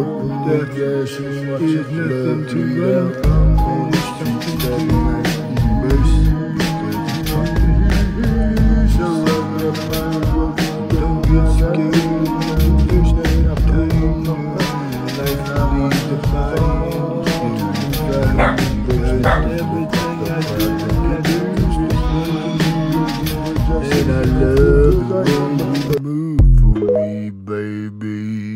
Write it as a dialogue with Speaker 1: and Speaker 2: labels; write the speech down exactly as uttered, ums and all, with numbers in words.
Speaker 1: That is nothing to run from. It's something to embrace. Don't get scared. There's no time. Life leads the fight. Everything I do, I do. And I love the way you move for me, baby.